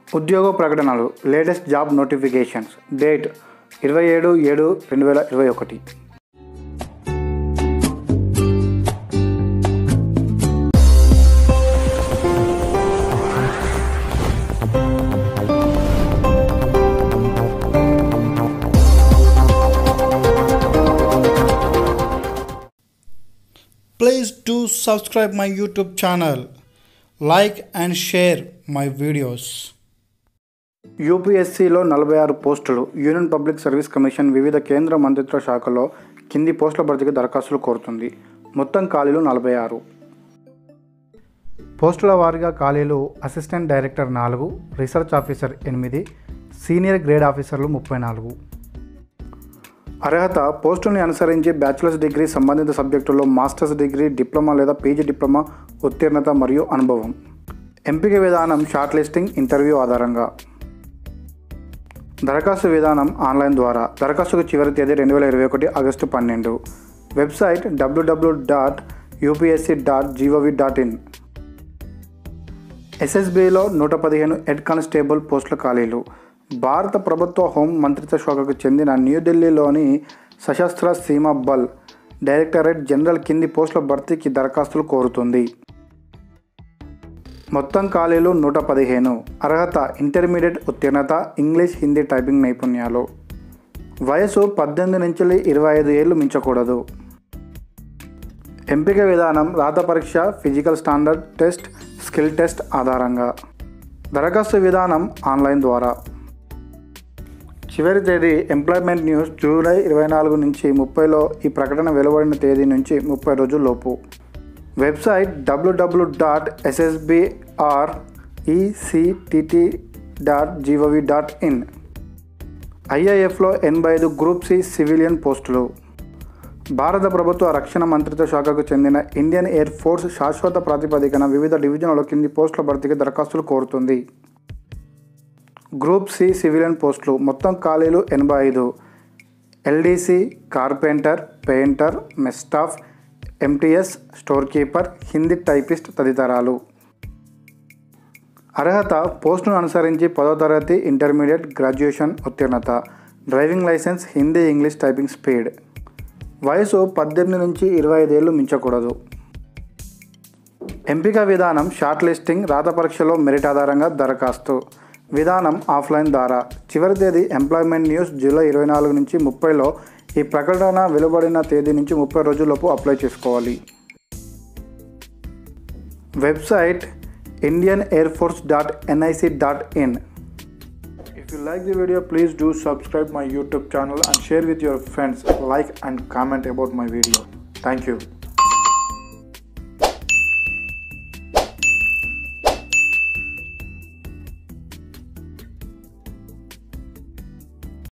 ఉద్యోగ ప్రకటనలు latest job notifications date 27/7/2021. Please do subscribe my YouTube channel, like and share my videos. యూపీఎస్సీలో 46 పోస్టులు. Union public service commission వివిధ కేంద్ర మంత్రిత్వ శాఖల్లో కింది పోస్టుల భర్తీకి దరఖాస్తులు కోరుతుంది. మొత్తం ఖాళీలు 46. పోస్టుల వారీగా ఖాళీలు: assistant director 4, research officer 8, senior grade ఆఫీసర్లు 34. అర్హత: పోస్టుల్ని అనుసరించి బ్యాచిలర్స్ డిగ్రీ, సంబంధిత సబ్జెక్టుల్లో మాస్టర్స్ డిగ్రీ, డిప్లొమా లేదా పీజీ డిప్లొమా ఉత్తీర్ణత మరియు అనుభవం. ఎంపిక విధానం షార్ట్ లిస్టింగ్, ఇంటర్వ్యూ ఆధారంగా. దరఖాస్తు విధానం ఆన్లైన్ ద్వారా. దరఖాస్తుకు చివరి తేదీ 2021 ఆగస్టు 12. Website www.upsc.gov.in. ఎస్ఎస్బిలో 115 హెడ్ కానిస్టేబుల్ పోస్టుల ఖాళీలు. భారత ప్రభుత్వ హోం మంత్రిత్వ శాఖకు చెందిన న్యూఢిల్లీలోని సశస్త్ర సీమా బల్ డైరెక్టరేట్ జనరల్ కింది పోస్టుల భర్తీకి దరఖాస్తులు కోరుతుంది. మొత్తం ఖాళీలు 115. అర్హత: ఇంటర్మీడియట్ ఉత్తీర్ణత, ఇంగ్లీష్, హిందీ టైపింగ్ నైపుణ్యాలు. వయసు 18 నుంచి 25 ఏళ్ళు మించకూడదు. ఎంపిక విధానం రాత పరీక్ష, physical standard test, skill test ఆధారంగా. దరఖాస్తు విధానం ఆన్లైన్ ద్వారా. చివరి తేదీ ఎంప్లాయ్మెంట్ న్యూస్ జూలై 24 నుంచి 30లో ఈ ప్రకటన వెలువడిన తేదీ నుంచి 30 రోజుల్లోపు. Website www.ssbrectt.gov.in. ఐఐఎఫ్లో 85 గ్రూప్ సి సివిలియన్ పోస్టులు. భారత ప్రభుత్వ రక్షణ మంత్రిత్వ శాఖకు చెందిన ఇండియన్ ఎయిర్ ఫోర్స్ శాశ్వత ప్రాతిపదికన వివిధ డివిజన్లలో కింది పోస్టుల భర్తీకి దరఖాస్తులు కోరుతుంది. గ్రూప్ సి సివిలియన్ పోస్టులు. మొత్తం ఖాళీలు 85. LDC, carpenter, painter, mess staff, MTS, store keeper, Hindi typist తదితరాలు. అర్హత: పోస్టును అనుసరించి 10వ తరగతి, ఇంటర్మీడియట్, గ్రాడ్యుయేషన్ ఉత్తీర్ణత, driving licence, Hindi, English typing speed. వయసు 18 నుంచి 25 ఏళ్ళు మించకూడదు. ఎంపిక విధానం షార్ట్ లిస్టింగ్, రాత పరీక్షలో మెరిట్ ఆధారంగా దరఖాస్తు. విధానం ఆఫ్లైన్ ద్వారా. చివరి తేదీ ఎంప్లాయ్మెంట్ న్యూస్ జూలై 24 నుంచి 30లో ఈ ప్రకటన వెలువడిన తేదీ నుంచి 30 రోజుల్లోపు అప్లై చేసుకోవాలి. Website indianairforce.nic.in. If you like the video, please do subscribe my YouTube channel and share with your friends. Like and comment about my video. Thank you.